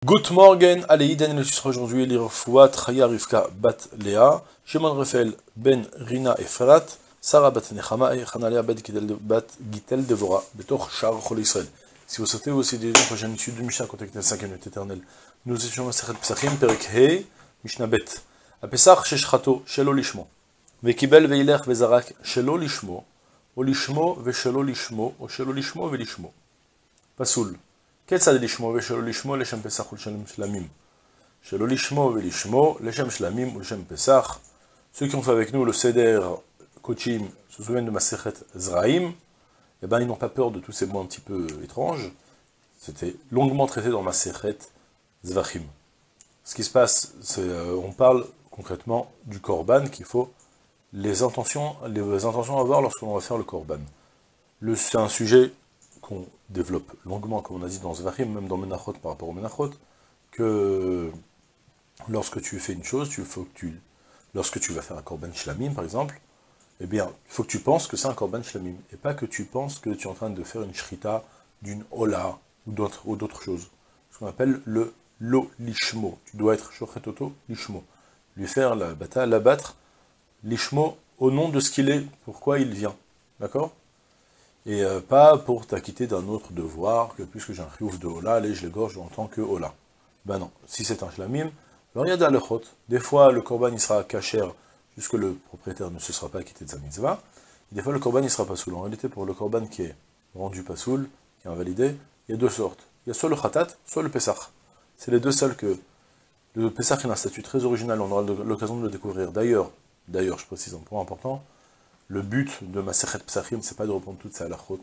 Good morning, allez, Daniel sera aujourd'hui l'Irfoua, Traya Rivka Bat Léa, Shimon Raphaël Ben Rina Efrat, Sarah Bat Nechama et Hanalea Bat Gitel Devora, Betor Shar Chol Israël. Si vous souhaitez aussi des prochaines études de Mishnah, contactez la 5e minute éternelle. Nous étions à Sechet Pesachim, Perek Hei, Mishnah Bet. A Pesach, Sheshchato, Shelo Lishmo. Vekibel Veilech Vezarak, Shelo Lishmo, O Lishmo, Veshelo Lishmo, O Shelo Lishmo, Velishmo. Pasoul. כיצד לשמו ושלא לשמו לשם פסח ולשם שלמים. שלא לשמו ולשמו לשם שלמים ולשם פסח. Ceux qui ont fait avec nous le Seder Kochim se souviennent de Masechet Zraim. Eh ben, ils n'ont pas peur de tous ces mots un petit peu étranges. C'était longuement traité dans Masechet Zvachim. Ce qui se passe, c'est on parle concrètement du Korban qu'il faut les intentions à avoir lorsque l'on va faire le Korban. C'est un sujet qu'on développe longuement, comme on a dit dans Zvachim, même dans Menachot par rapport au Menachot, que lorsque tu fais une chose, lorsque tu vas faire un Korban Shlamim, par exemple, eh bien, il faut que tu penses que c'est un Korban Shlamim, et pas que tu penses que tu es en train de faire une Shrita, d'une Ola, ou d'autres choses. Ce qu'on appelle le Lo Lishmo. Tu dois être Shochet Oto Lishmo. Lui faire la bataille, l'abattre, Lishmo, au nom de ce qu'il est, pourquoi il vient. D'accord ? Et pas pour t'acquitter d'un autre devoir, que puisque j'ai un chiouf de Ola, allez, je l'égorge en tant que Ola. Ben non, si c'est un shlamim, alors il y a d'alechot. Des fois, le korban, il sera kacher, puisque le propriétaire ne se sera pas acquitté de sa mitzvah. Et des fois, le korban, il sera pasoul. En réalité, pour le korban qui est rendu pasoul, qui est invalidé, il y a deux sortes. Il y a soit le khatat, soit le pesach. C'est les deux seuls que... Le pesach, il a un statut très original, on aura l'occasion de le découvrir. D'ailleurs, je précise un point important, le but de Masechet Pesachim, c'est pas de reprendre toutes ces halachot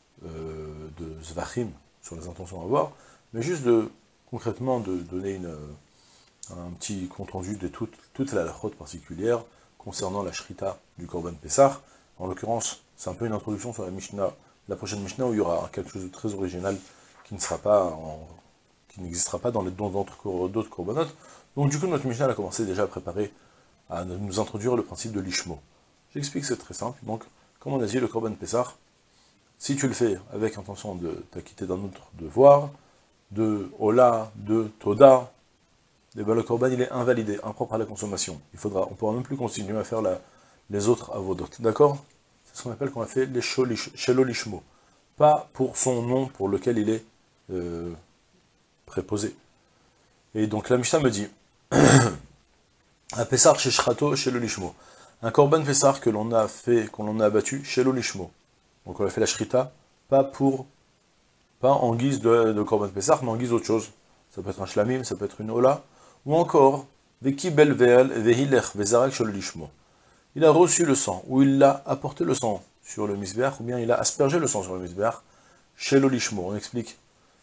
de Zvachim sur les intentions à avoir, mais juste concrètement de donner un petit compte-rendu de toutes les halachot particulières concernant la shrita du Korban Pesach. En l'occurrence, c'est un peu une introduction sur la prochaine Mishnah où il y aura quelque chose de très original qui n'existera pas dans d'autres Korbanot. Donc du coup, notre Mishnah a commencé déjà à préparer, à nous introduire le principe de l'Ishmo. J'explique, c'est très simple. Donc, comme on a dit, le Korban Pesach, si tu le fais avec intention de t'acquitter d'un autre devoir, de Ola, de Toda, eh ben le Korban il est invalidé, impropre à la consommation. On ne pourra même plus continuer à faire les autres avodot. D'accord? C'est ce qu'on appelle qu'on a fait les Shelo Lishmo. Pas pour son nom pour lequel il est préposé. Et donc la Mishnah me dit à Pesach Sheshchato Shelo Lishmo. Un korban Pessar que l'on a abattu chez l'Olishmo. Donc on a fait la shrita, pas en guise de korban Pessar, mais en guise d'autre chose. Ça peut être un shlamim, ça peut être une ola, ou encore, veki belveal vehilech vezarak chez l'Olishmo. Il a reçu le sang, ou il a apporté le sang sur le misbeach, ou bien il a aspergé le sang sur le misbeach, chez l'Olishmo. On explique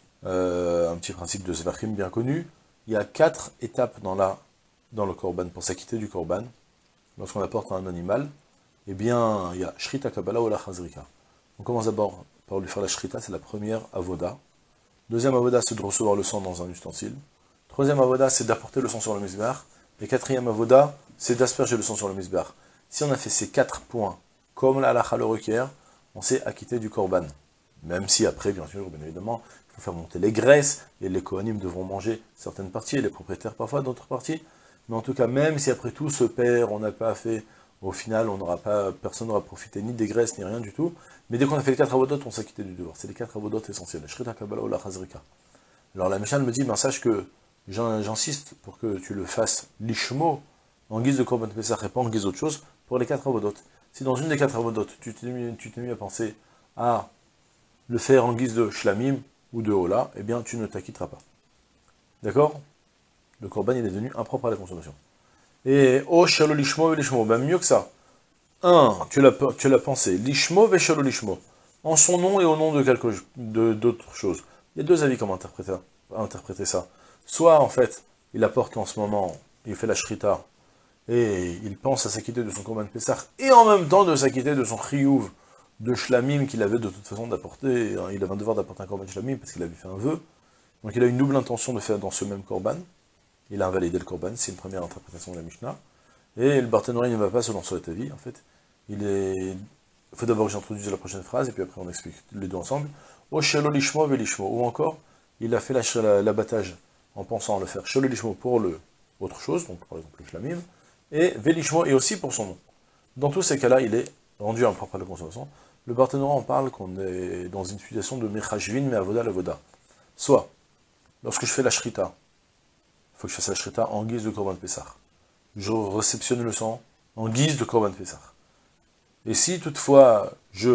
un petit principe de Zvachim bien connu. Il y a 4 étapes dans le korban, pour s'acquitter du korban. Lorsqu'on apporte un animal, eh bien, il y a Shrita Kabbalah ou la Chazrika. On commence d'abord par lui faire la Shrita, c'est la première avoda. Deuxième avoda, c'est de recevoir le sang dans un ustensile. Troisième avoda, c'est d'apporter le sang sur le misbeach. Et quatrième avoda, c'est d'asperger le sang sur le misbeach. Si on a fait ces 4 points, comme la halacha le requiert, on s'est acquitté du korban. Même si après, bien sûr, bien évidemment, il faut faire monter les graisses, et les kohanim devront manger certaines parties, et les propriétaires parfois d'autres parties. Mais en tout cas, même si après tout se perd, on n'a pas fait, au final, personne n'aura profité ni des graisses, ni rien du tout. Mais dès qu'on a fait les 4 avodot, on s'est quitté du devoir. C'est les 4 avodot essentiels. Shrita Kabbalah ou la Chazrika. Alors la Mishnah me dit, sache que j'insiste pour que tu le fasses l'ishmo, en guise de korban Pesach et pas en guise d'autre chose, pour les 4 avodot. Si dans une des 4 avodot, tu t'es mis à penser à le faire en guise de shlamim ou de hola, eh bien tu ne t'acquitteras pas. D'accord ? Le korban, il est devenu impropre à la consommation. Et oh, shelo lishmo ve lishmo, ben mieux que ça. Tu l'as pensé, lishmo ve shelo lishmo, en son nom et au nom d'autres choses. Il y a deux avis comment interpréter ça. Soit, en fait, il apporte en ce moment, il fait la shrita, et il pense à s'acquitter de son korban Pesach, et en même temps de s'acquitter de son chiyuv de shlamim qu'il avait de toute façon d'apporter. Il avait un devoir d'apporter un korban shlamim parce qu'il avait fait un vœu. Donc il a une double intention de faire dans ce même korban. Il a invalidé le korban, c'est une première interprétation de la Mishnah. Et le Barthénoï ne va pas selon cet avis, en fait. Il faut d'abord que j'introduise la prochaine phrase, et puis après on explique les deux ensemble. O shelo lishmo ve lishmo. Ou encore, il a fait l'abattage en pensant à le faire chez le lishmo pour le autre chose, donc par exemple le shlamim, et velishmo et aussi pour son nom. Dans tous ces cas-là, il est rendu impropre à la consommation. Le Barthénora en parle qu'on est dans une situation de mechashvin mais avoda l'avoda. Soit, lorsque je fais la shrita, il faut que je fasse la shrita en guise de korban Pessah. Je réceptionne le sang en guise de korban Pessah. Et si toutefois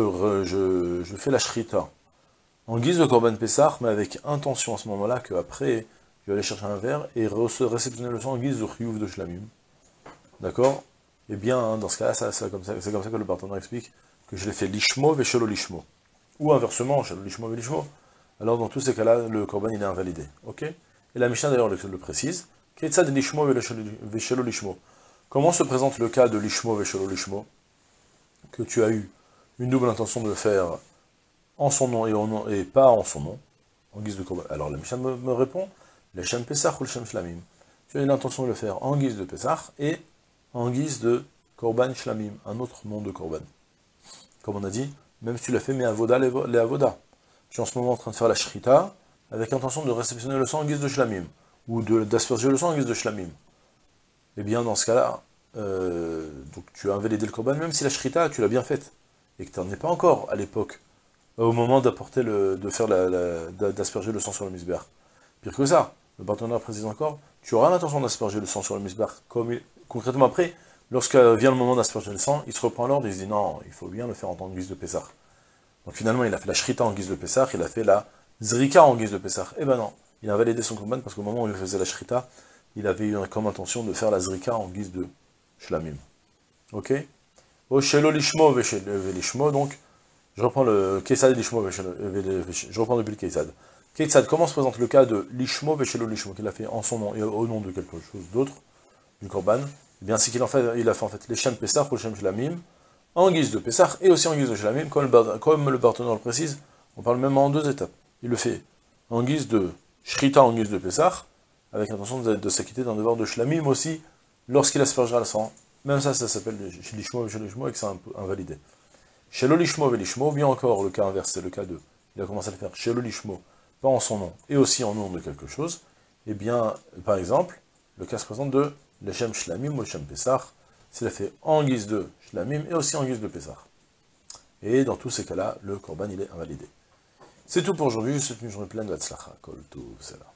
je fais la shrita en guise de korban Pessah, mais avec intention à ce moment-là qu'après je vais aller chercher un verre et réceptionner le sang en guise de chiyuv de shlamim, d'accord? Eh bien, hein, dans ce cas-là, c'est comme ça que le partenaire explique que je l'ai fait lishmo veshelo lishmo. Ou inversement, shelo lishmo velishmo. Alors dans tous ces cas-là, le korban il est invalidé. Ok? Et la Mishnah d'ailleurs le précise. Ketzad lishmo veshelo lishmo. Comment se présente le cas de lishmo veshelo lishmo? Que tu as eu une double intention de le faire en son nom et pas en son nom, en guise de korban. Alors la Mishnah me répond, le shem Pesach ou le shem shlamim. Tu as eu l'intention de le faire en guise de Pesach et en guise de korban shlamim, un autre nom de korban. Comme on a dit, même si tu l'as fait, mais avoda les avoda. Je suis en ce moment en train de faire la shrita, avec intention de réceptionner le sang en guise de shlamim, ou d'asperger le sang en guise de shlamim. Eh bien, dans ce cas-là, donc tu as invalidé le korban, même si la shrita, tu l'as bien faite, et que tu n'en es pas encore à l'époque, au moment d'asperger le sang sur le misber. Pire que ça, le partenaire précise encore, tu auras l'intention d'asperger le sang sur le misber, concrètement après, lorsque vient le moment d'asperger le sang, il se reprend l'ordre et il se dit non, il faut bien le faire en guise de Pessah. Donc finalement, il a fait la shrita en guise de Pessah, il a fait la zrika en guise de Pessah. Eh ben non, il a validé son korban parce qu'au moment où il faisait la shrita, il avait eu comme intention de faire la zrika en guise de shlamim. Ok? O shelo lishmo velishmo, donc je reprends le kesad lishmo je reprends depuis le kesad. Kesad, comment se présente le cas de lishmo veshelo lishmo qu'il a fait en son nom et au nom de quelque chose d'autre, du korban? Eh bien, c'est qu'il a fait en fait les shem Pessah ou le shem shlamim en guise de Pessah et aussi en guise de shlamim, comme le partenaire le précise, on parle même en deux étapes. Il le fait en guise de shrita, en guise de Pessah, avec l'intention de s'acquitter d'un devoir de shlamim aussi, lorsqu'il aspergera le sang. Même ça s'appelle lishmo et que c'est invalidé. Chez le lishmo velishmo, bien encore, le cas inverse, c'est le cas de, il a commencé à le faire chez le lishmo, pas en son nom, et aussi en nom de quelque chose. Eh bien, par exemple, le cas se présente de l'Echem Shlamim ou l'Echem Pessah, s'il a fait en guise de Shlamim et aussi en guise de Pessah. Et dans tous ces cas-là, le korban il est invalidé. C'est tout pour aujourd'hui, je vous souhaite une journée pleine de Hatzlacha, Kol Tov, Selah.